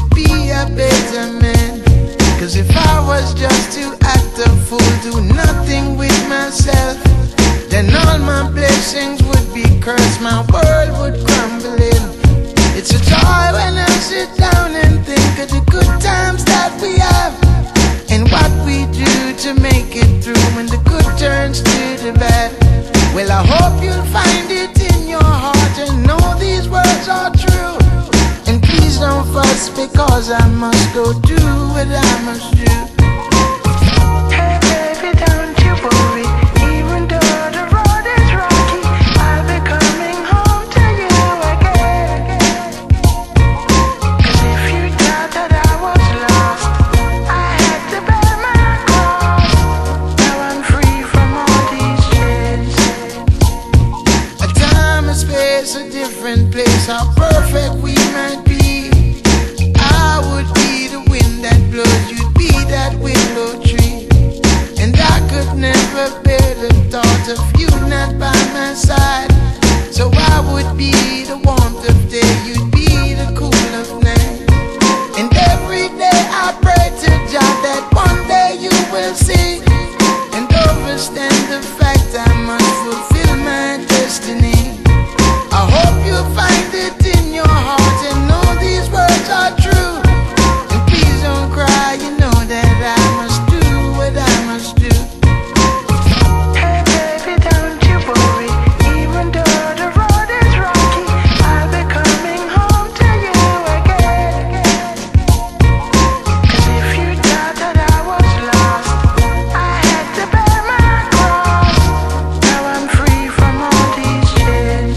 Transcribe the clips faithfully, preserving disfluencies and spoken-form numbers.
be a better man. Cause if I was just to act a fool, do nothing with myself, then all my blessings would be cursed, my world would crumble in. It's a joy when I sit down and think of the good times that we have, and what we do to make it through when the good turns to the bad. Well, I hope you'll find it in your heart and know these words are true. And please don't fuss, because I must go do what I must do. Hey baby, don't you worry, even though the road is rocky, I'll be coming home to you again. Cause if you thought that I was lost, I had to bear my cross. Now I'm free from all these chains. A time, a space, a different place, how perfect we might be. I would be the wind that blows, you'd be that willow tree. And I could never bear the thought of you not by my side. So I would be the warmth of day, you'd be the cool of night. And every day I pray to God that one day you will see and understand the fact I must fulfill my destiny. I hope you find it in your heart and know these words are true. And please don't cry, you know that I must do what I must do. Hey baby, don't you worry, even though the road is rocky, I'll be coming home to you again. Cause if you thought that I was lost, I had to bear my cross. Now I'm free from all these chains.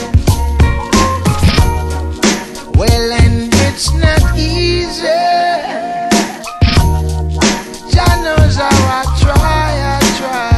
Well, and it's not easy, Jah knows how I try, I try.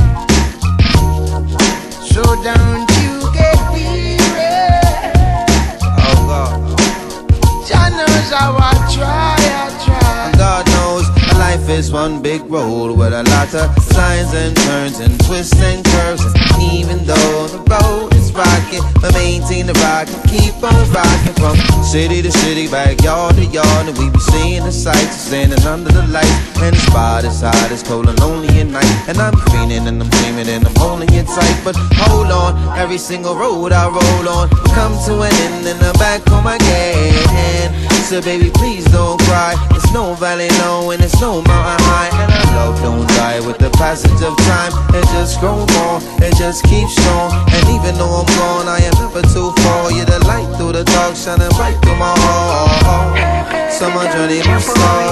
So don't you get weary, Oh God, Jah knows how I try, I try. God knows life is one big road with a lot of signs and turns and twists and curves. And even though the road is rocky, but maintain the rock and keep on rocking from city to city, backyard to yard. And we be seeing the sights, standing under the lights, and the spot is hot, it's cold and lonely at night. And I'm feeling and I'm dreaming and I'm holding it tight. But hold on, every single road I roll on come to an end and I'm back home again. So baby, please don't cry, it's no valley low and it's no mountain high. And our love don't die with the passage of time, it just grows more, it just keeps strong. And even though I'm gone, I am never too far. You're the light through the dark, shining bright through my heart. So my journey must start.